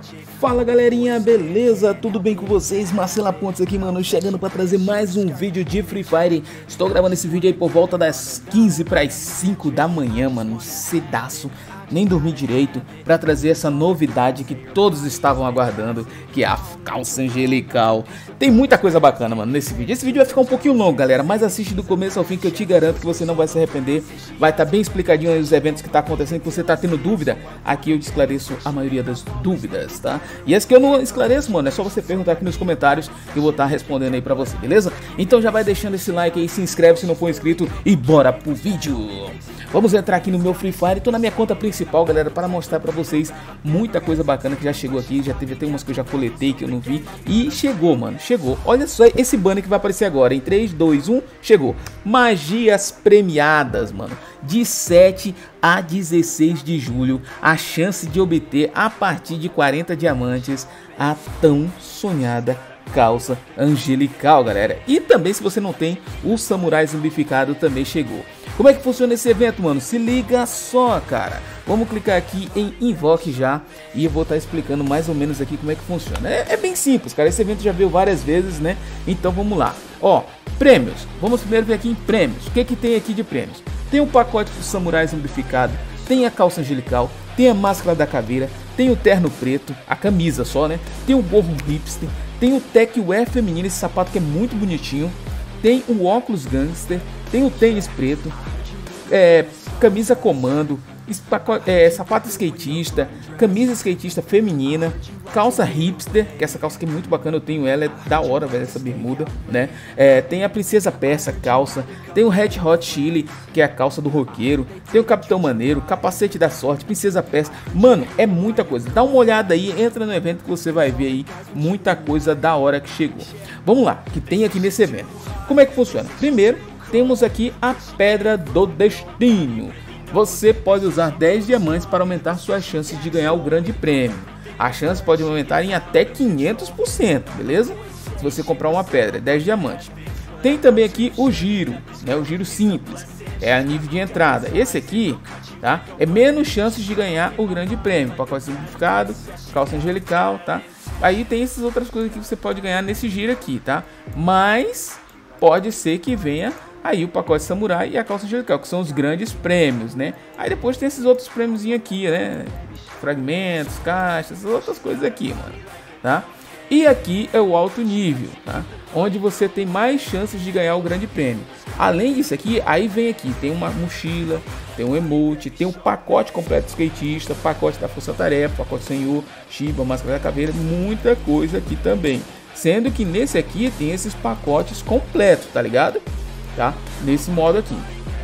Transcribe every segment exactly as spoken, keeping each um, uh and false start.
Fala galerinha, beleza? Tudo bem com vocês? Marcelo Pontes aqui, mano, chegando para trazer mais um vídeo de Free Fire. Estou gravando esse vídeo aí por volta das quinze para as cinco da manhã, mano, cedaço. Nem dormi direito, para trazer essa novidade que todos estavam aguardando, que é a calça angelical. Tem muita coisa bacana, mano, nesse vídeo. Esse vídeo vai ficar um pouquinho longo, galera, mas assiste do começo ao fim que eu te garanto que você não vai se arrepender. Vai estar bem explicadinho aí os eventos que tá acontecendo, que você tá tendo dúvida. Aqui eu te esclareço a maioria das dúvidas, tá? E as que eu não esclareço, mano, é só você perguntar aqui nos comentários que eu vou estar respondendo aí pra você, beleza? Então já vai deixando esse like aí, se inscreve se não for inscrito e bora pro vídeo. Vamos entrar aqui no meu Free Fire, tô na minha conta principal, galera, para mostrar pra vocês muita coisa bacana que já chegou aqui. Já teve até umas que eu já coletei que eu não vi. E chegou, mano, chegou. Olha só esse banner que vai aparecer agora, em três, dois, um, chegou. Magias premiadas, mano. De sete a dezesseis de julho, a chance de obter a partir de quarenta diamantes a tão sonhada calça angelical, galera. E também, se você não tem, o samurai zumbificado também chegou. Como é que funciona esse evento, mano? Se liga só, cara. Vamos clicar aqui em Invoque já e eu vou estar explicando mais ou menos aqui como é que funciona. É, é bem simples, cara. Esse evento já veio várias vezes, né? Então vamos lá. Ó, prêmios. Vamos primeiro ver aqui em prêmios. O que é que tem aqui de prêmios? Tem o pacote do samurai zumbificado, tem a calça angelical, tem a máscara da caveira, tem o terno preto, a camisa só, né? Tem o gorro hipster, tem o Tech Wear feminino, esse sapato que é muito bonitinho. Tem o óculos gangster, tem o tênis preto, é, camisa comando, é, sapato skatista, camisa skatista feminina, calça hipster, que essa calça aqui é muito bacana, eu tenho ela, é da hora, velho, essa bermuda, né? É, tem a princesa persa calça, tem o Red Hot Chili, que é a calça do roqueiro, tem o Capitão Maneiro, capacete da sorte, princesa persa, mano, é muita coisa. Dá uma olhada aí, entra no evento que você vai ver aí muita coisa da hora que chegou. Vamos lá, que tem aqui nesse evento. Como é que funciona? Primeiro, temos aqui a Pedra do Destino. Você pode usar dez diamantes para aumentar suas chances de ganhar o grande prêmio. A chance pode aumentar em até quinhentos por cento, beleza? Se você comprar uma pedra, dez diamantes. Tem também aqui o giro, né? O giro simples, é a nível de entrada. Esse aqui, tá? É menos chances de ganhar o grande prêmio. Pacote simplificado, calça angelical, tá? Aí tem essas outras coisas que você pode ganhar nesse giro aqui, tá? Mas pode ser que venha aí o pacote samurai e a calça angelical, que são os grandes prêmios, né? Aí depois tem esses outros prêmios aqui, né? Fragmentos, caixas, outras coisas aqui, mano, tá? E aqui é o alto nível, tá? Onde você tem mais chances de ganhar o grande prêmio. Além disso aqui, aí vem aqui, tem uma mochila, tem um emote, tem um pacote completo skatista, pacote da força-tarefa, pacote senhor, Shiba, máscara da caveira, muita coisa aqui também. Sendo que nesse aqui tem esses pacotes completos, tá ligado? Tá? Nesse modo aqui.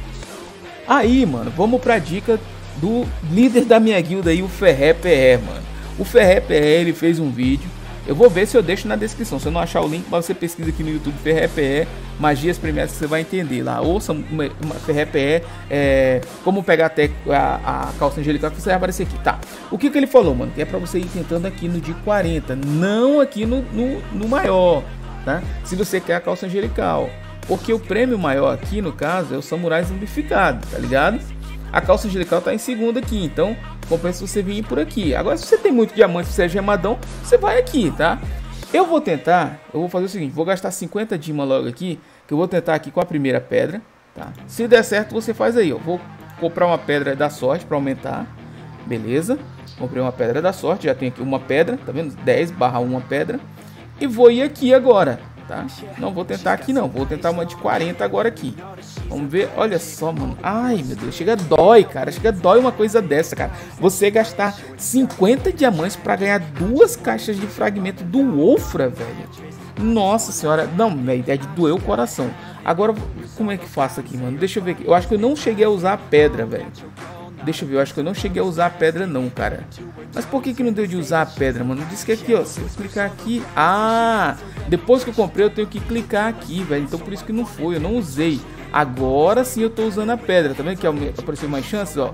Aí, mano, vamos pra dica do líder da minha guilda aí, o Ferré P R, mano. O Ferré P R, ele fez um vídeo. Eu vou ver se eu deixo na descrição. Se eu não achar o link, mas você pesquisa aqui no YouTube Ferré P R, magias premiadas, que você vai entender lá. Ouça uma, uma Ferré P R, é, como pegar até a, a calça angelical, que você vai aparecer aqui, tá? O que que ele falou, mano? Que é pra você ir tentando aqui no de quarenta, não aqui no, no, no maior, tá? Se você quer a calça angelical. Porque o prêmio maior aqui, no caso, é o samurai zumbificado, tá ligado? A calça angelical tá em segundo aqui, então compensa você vir por aqui. Agora, se você tem muito diamante, se você é gemadão, você vai aqui, tá? Eu vou tentar, eu vou fazer o seguinte, vou gastar cinquenta dimas logo aqui, que eu vou tentar aqui com a primeira pedra, tá? Se der certo, você faz aí, ó. Vou comprar uma pedra da sorte para aumentar, beleza? Comprei uma pedra da sorte, já tenho aqui uma pedra, tá vendo? dez barra uma pedra. E vou ir aqui agora. Tá? Não vou tentar aqui não, vou tentar uma de quarenta agora aqui. Vamos ver, olha só, mano. Ai, meu Deus, chega dói, cara. Chega dói uma coisa dessa, cara. Você gastar cinquenta diamantes pra ganhar duas caixas de fragmento do Wolfra, velho. Nossa senhora, não, a ideia de doer o coração. Agora, como é que faço aqui, mano? Deixa eu ver aqui. Eu acho que eu não cheguei a usar a pedra, velho. Deixa eu ver, eu acho que eu não cheguei a usar a pedra não, cara. Mas por que que não deu de usar a pedra, mano? Disse que aqui, ó, se eu clicar aqui... Ah, depois que eu comprei eu tenho que clicar aqui, velho. Então por isso que não foi, eu não usei. Agora sim eu tô usando a pedra, tá vendo que apareceu mais chances, ó.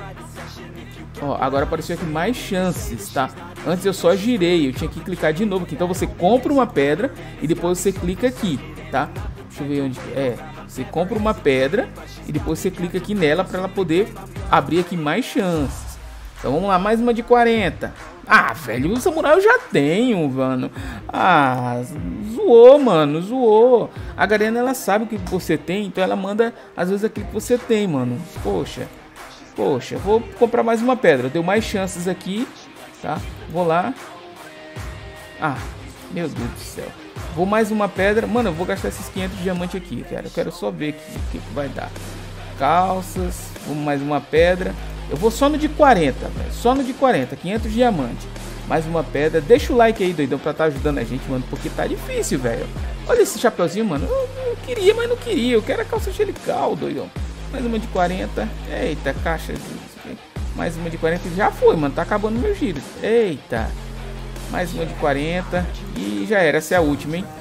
Ó, agora apareceu aqui mais chances, tá? Antes eu só girei, eu tinha que clicar de novo aqui. Então você compra uma pedra e depois você clica aqui, tá? Deixa eu ver onde... É... Você compra uma pedra e depois você clica aqui nela para ela poder abrir aqui mais chances. Então vamos lá, mais uma de quarenta. Ah, velho, o samurai eu já tenho, mano. Ah, zoou, mano, zoou. A Garena, ela sabe o que você tem, então ela manda, às vezes, aquilo que você tem, mano. Poxa, poxa, vou comprar mais uma pedra. Eu tenho mais chances aqui, tá? Vou lá. Ah, meu Deus do céu. Vou mais uma pedra. Mano, eu vou gastar esses quinhentos diamantes aqui, cara. Eu quero só ver o que, que vai dar. Calças, vamos mais uma pedra. Eu vou só no de quarenta, velho. Só no de quarenta, quinhentos diamantes. Mais uma pedra. Deixa o like aí, doidão, pra estar tá ajudando a gente, mano. Porque tá difícil, velho. Olha esse chapeuzinho, mano. Eu, eu queria, mas não queria. Eu quero a calça angelical, doidão. Mais uma de quarenta. Eita, caixa. Mais uma de quarenta. Já foi, mano. Tá acabando meu giro. Eita. Mais uma de quarenta. E já era. Essa é a última, hein?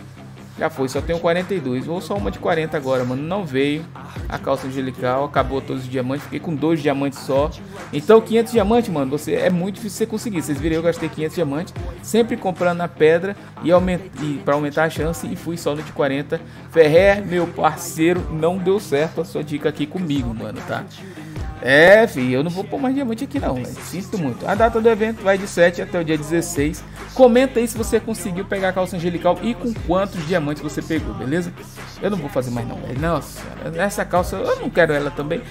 Já foi, só tenho quarenta e dois. Vou só uma de quarenta agora, mano. Não veio a calça angelical. Acabou todos os diamantes. Fiquei com dois diamantes só. Então quinhentos diamantes, mano, você é muito difícil você conseguir. Vocês viram, eu gastei quinhentos diamantes. Sempre comprando na pedra. E, aument... e pra aumentar a chance. E fui só no de quarenta. Ferrer, meu parceiro, não deu certo a sua dica aqui comigo, mano, tá? É, filho, eu não vou pôr mais diamante aqui não, velho. Sinto muito. A data do evento vai de sete até o dia dezesseis. Comenta aí se você conseguiu pegar a calça angelical e com quantos diamantes você pegou, beleza? Eu não vou fazer mais não, velho. Nossa, essa calça, eu não quero ela também.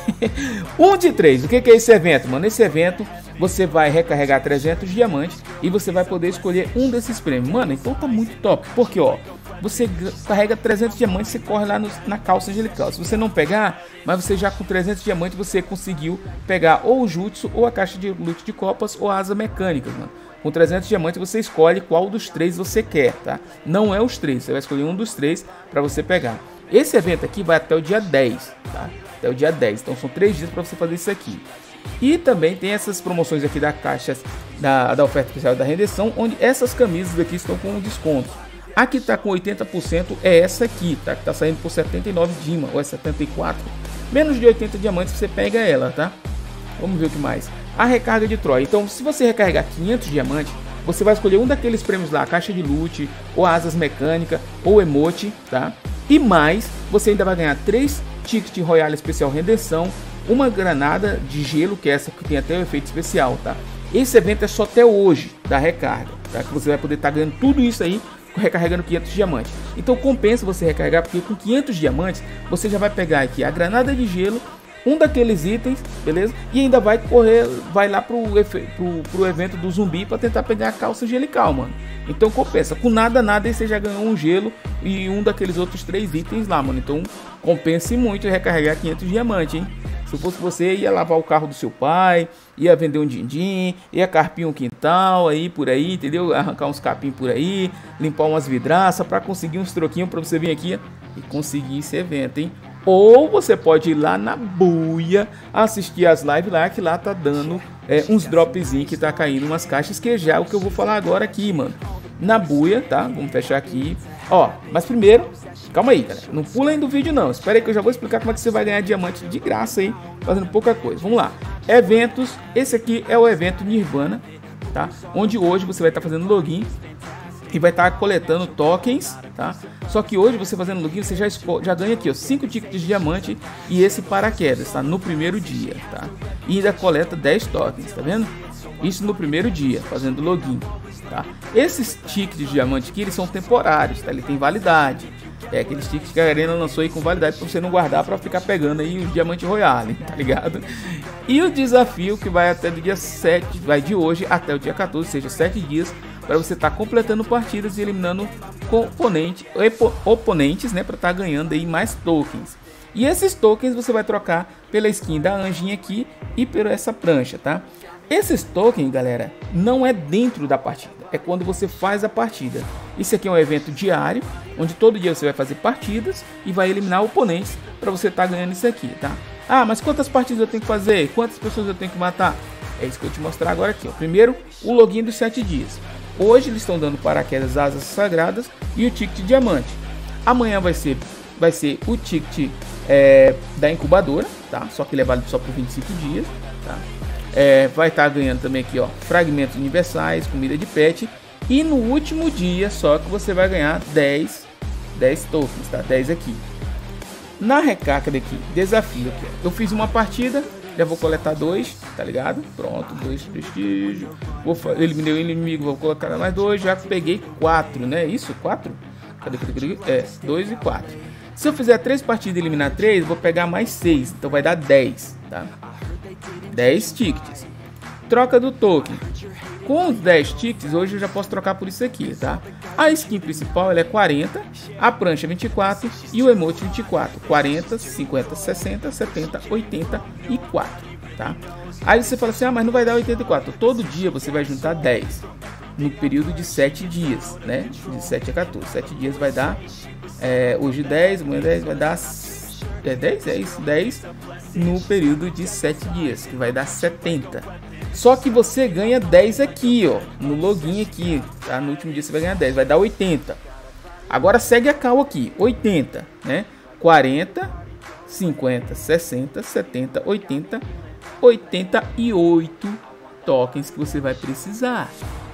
um de três. O que que é esse evento, mano? Esse evento, você vai recarregar trezentos diamantes e você vai poder escolher um desses prêmios. Mano, então tá muito top. Porque, ó, você carrega trezentos diamantes, você corre lá no, na calça angelical. Se você não pegar, mas você já com trezentos diamantes, você conseguiu pegar ou o jutsu, ou a caixa de loot de copas, ou a asa mecânica, mano. Com trezentos diamantes você escolhe qual dos três você quer, tá? Não é os três, você vai escolher um dos três para você pegar. Esse evento aqui vai até o dia dez, tá? Até o dia dez, então são três dias para você fazer isso aqui. E também tem essas promoções aqui da caixa da, da oferta especial da rendição, onde essas camisas aqui estão com desconto. A que tá com oitenta por cento é essa aqui, tá? Que tá saindo por setenta e nove dima, ou é setenta e quatro. Menos de oitenta diamantes você pega ela, tá? Vamos ver o que mais. A recarga de Troy. Então, se você recarregar quinhentos diamantes, você vai escolher um daqueles prêmios lá, caixa de loot, ou asas mecânica, ou emote, tá? E mais, você ainda vai ganhar três tickets Royale especial redenção, uma granada de gelo, que é essa que tem até o efeito especial, tá? Esse evento é só até hoje, da recarga, tá? Que você vai poder estar tá ganhando tudo isso aí, recarregando quinhentos diamantes. Então compensa você recarregar, porque com quinhentos diamantes você já vai pegar aqui a granada de gelo, um daqueles itens, beleza? E ainda vai correr, vai lá pro, pro, pro evento do zumbi para tentar pegar a calça angelical, mano. Então compensa, com nada, nada, aí você já ganhou um gelo e um daqueles outros três itens lá, mano. Então compense muito recarregar quinhentos diamantes, hein? Se fosse você, ia lavar o carro do seu pai, ia vender um din-din, ia carpir um quintal aí por aí, entendeu? Arrancar uns capim por aí, limpar umas vidraças para conseguir uns troquinhos para você vir aqui e conseguir esse evento, hein? Ou você pode ir lá na buia, assistir as lives lá, que lá tá dando é, uns dropzinhos que tá caindo umas caixas, que já é o que eu vou falar agora aqui, mano. Na buia, tá? Vamos fechar aqui. Ó, mas primeiro, calma aí, galera. Não pula aí do vídeo, não. Espera aí que eu já vou explicar como é que você vai ganhar diamante de graça aí, fazendo pouca coisa. Vamos lá. Eventos. Esse aqui é o evento Nirvana, tá? Onde hoje você vai estar fazendo login e vai estar coletando tokens, tá? Só que hoje você fazendo login, você já, já ganha aqui, ó, cinco tickets de diamante e esse paraquedas, tá? No primeiro dia, tá? E ainda coleta dez tokens, tá vendo? Isso no primeiro dia, fazendo login, tá? Esses tickets de diamante aqui, eles são temporários, tá? Ele tem validade. É aqueles tickets que a Arena lançou aí com validade para você não guardar para ficar pegando aí o diamante royale, tá ligado? E o desafio que vai até do dia sete, vai de hoje até o dia quatorze, ou seja, sete dias, para você estar tá completando partidas e eliminando componente, oponentes, né, para estar tá ganhando aí mais tokens. E esses tokens você vai trocar pela skin da anjinha aqui e por essa prancha, tá? Esses tokens, galera, não é dentro da partida, é quando você faz a partida. Isso aqui é um evento diário, onde todo dia você vai fazer partidas e vai eliminar oponentes para você estar tá ganhando isso aqui, tá? Ah, mas quantas partidas eu tenho que fazer? Quantas pessoas eu tenho que matar? É isso que eu vou te mostrar agora aqui, ó. Primeiro, o login dos sete dias. Hoje eles estão dando paraquedas asas sagradas e o ticket diamante. Amanhã vai ser, vai ser o ticket é, da incubadora, tá? Só que ele é válido só por vinte e cinco dias, tá? É, vai estar tá ganhando também aqui, ó, fragmentos universais, comida de pet. E no último dia só que você vai ganhar dez, dez tokens, tá? dez aqui. Na recarga daqui, desafio aqui, ó. Eu fiz uma partida, Já vou coletar dois, tá ligado? Pronto, dois prestígio. Vou eliminei o inimigo, vou colocar mais dois. Já peguei quatro, né? Isso? Quatro? Cadê, cadê, cadê? É, dois e quatro. Se eu fizer três partidas e eliminar três, vou pegar mais seis. Então vai dar dez, tá? dez tickets. Troca do token. Com os dez tickets, hoje eu já posso trocar por isso aqui, tá? A skin principal ela é quarenta, a prancha vinte e quatro e o emote vinte e quatro. quarenta, cinquenta, sessenta, setenta, oitenta e quatro, tá? Aí você fala assim, ah, mas não vai dar oitenta e quatro. Todo dia você vai juntar dez. No período de sete dias, né? De sete a quatorze. sete dias vai dar, é, hoje dez, amanhã dez, vai dar... É dez? É isso, dez no período de sete dias, que vai dar setenta. Só que você ganha dez aqui, ó, no login aqui, tá? No último dia você vai ganhar dez, vai dar oitenta. Agora segue a cal aqui, oitenta, né? quarenta, cinquenta, sessenta, setenta, oitenta, oitenta e oito tokens que você vai precisar.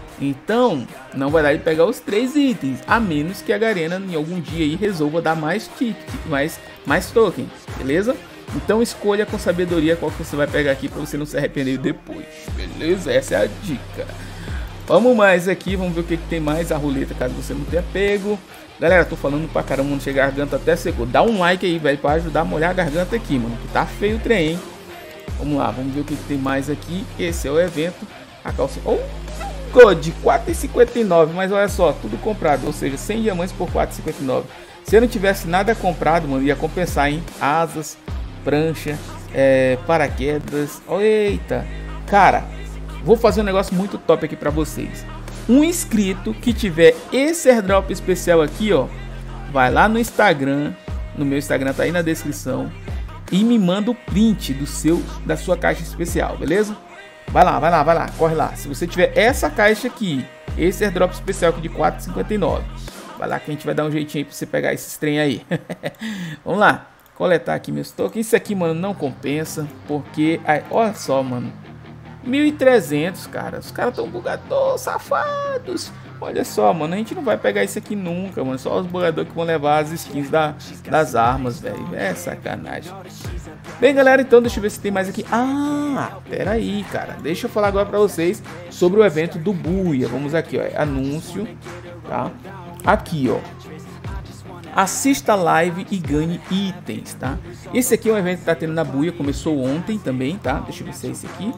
Então, não vai dar de pegar os três itens, a menos que a Garena em algum dia aí resolva dar mais ticket, mais, mais token, beleza? Então escolha com sabedoria qual que você vai pegar aqui para você não se arrepender depois, beleza? Essa é a dica. Vamos mais aqui, vamos ver o que, que tem mais, a roleta, caso você não tenha pego. Galera, tô falando pra caramba, não chega a garganta até secou. Dá um like aí, velho, para ajudar a molhar a garganta aqui, mano, que tá feio o trem, hein? Vamos lá, vamos ver o que, que tem mais aqui. Esse é o evento, a calça... Oh! De quatro e cinquenta e nove, mas olha só, tudo comprado, ou seja, cem diamantes por quatro e cinquenta e nove. Se eu não tivesse nada comprado, mano, ia compensar, hein? Asas, prancha, é, paraquedas. Eita, cara, vou fazer um negócio muito top aqui pra vocês. Um inscrito que tiver esse airdrop especial aqui, ó, vai lá no Instagram, no meu Instagram tá aí na descrição, e me manda o print do seu, da sua caixa especial, beleza? Vai lá, vai lá, vai lá, corre lá. Se você tiver essa caixa aqui, esse airdrop especial aqui de quatro e cinquenta e nove, vai lá que a gente vai dar um jeitinho aí pra você pegar esses trem aí. Vamos lá, coletar aqui meus tokens. Isso aqui, mano, não compensa, porque... Ai, olha só, mano, mil e trezentos, cara. Os caras tão bugador, safados. Olha só, mano, a gente não vai pegar isso aqui nunca, mano. Só os bugadores que vão levar as skins da, das armas, velho. É sacanagem. Bem, galera, então deixa eu ver se tem mais aqui. Ah, pera aí, cara. Deixa eu falar agora pra vocês sobre o evento do Buia. Vamos aqui, ó. Anúncio, tá? Aqui, ó. Assista a live e ganhe itens, tá? Esse aqui é um evento que tá tendo na Buia. Começou ontem também, tá? Deixa eu ver se é esse aqui.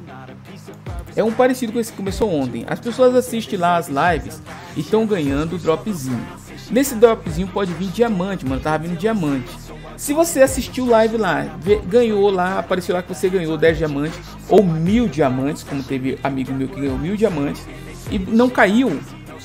É um parecido com esse que começou ontem. As pessoas assistem lá as lives e estão ganhando dropzinho. Nesse dropzinho pode vir diamante, mano. Tava vindo diamante. Se você assistiu live lá, ganhou lá, apareceu lá que você ganhou dez diamantes ou mil diamantes, como teve amigo meu que ganhou mil diamantes e não caiu,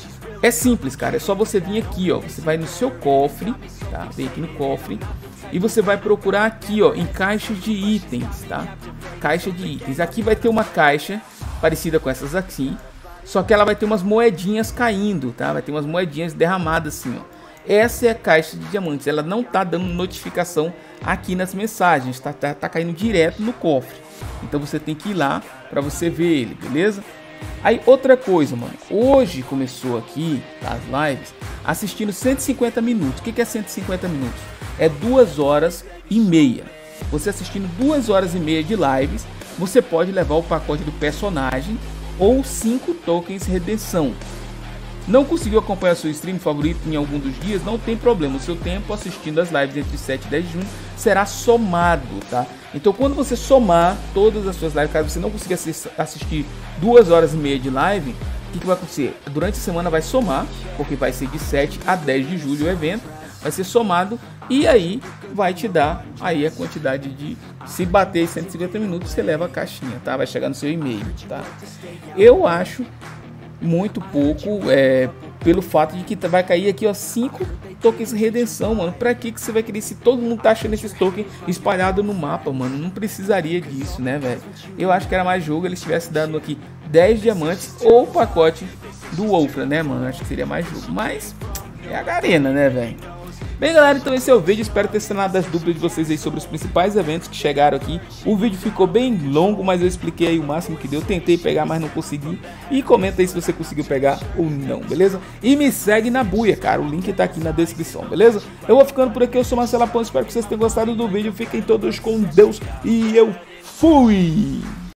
é simples, cara. É só você vir aqui, ó. Você vai no seu cofre, tá? Vem aqui no cofre e você vai procurar aqui, ó, em caixas de itens, tá? Caixa de itens. Aqui vai ter uma caixa parecida com essas aqui, só que ela vai ter umas moedinhas caindo, tá? Vai ter umas moedinhas derramadas assim, ó. Essa é a caixa de diamantes, ela não tá dando notificação aqui nas mensagens, tá, tá, tá caindo direto no cofre. Então você tem que ir lá para você ver ele, beleza? Aí outra coisa, mano, hoje começou aqui as lives assistindo cento e cinquenta minutos. O que, que é cento e cinquenta minutos? É duas horas e meia. Você assistindo duas horas e meia de lives, você pode levar o pacote do personagem ou cinco tokens redenção. Não conseguiu acompanhar seu stream favorito em algum dos dias? Não tem problema, o seu tempo assistindo as lives entre sete e dez de junho será somado, tá? Então quando você somar todas as suas lives, caso você não consiga assistir duas horas e meia de live, o que, que vai acontecer? Durante a semana vai somar, porque vai ser de sete a dez de julho o evento, vai ser somado e aí vai te dar aí a quantidade de, se bater cento e cinquenta minutos, você leva a caixinha, tá? Vai chegar no seu e-mail, tá? Eu acho muito pouco, é, pelo fato de que vai cair aqui, ó, cinco tokens de redenção, mano. Pra que que você vai querer se todo mundo tá achando esses tokens espalhados no mapa, mano? Não precisaria disso, né, velho? Eu acho que era mais jogo eles estivessem dando aqui dez diamantes ou o pacote do Wolfram, né, mano? Acho que seria mais jogo, mas é a Garena, né, velho? Bem, galera, então esse é o vídeo, espero ter sanado as dúvidas de vocês aí sobre os principais eventos que chegaram aqui. O vídeo ficou bem longo, mas eu expliquei aí o máximo que deu, tentei pegar, mas não consegui. E comenta aí se você conseguiu pegar ou não, beleza? E me segue na Buia, cara, o link tá aqui na descrição, beleza? Eu vou ficando por aqui, eu sou Marcelo Pontes, espero que vocês tenham gostado do vídeo, fiquem todos com Deus e eu Fui!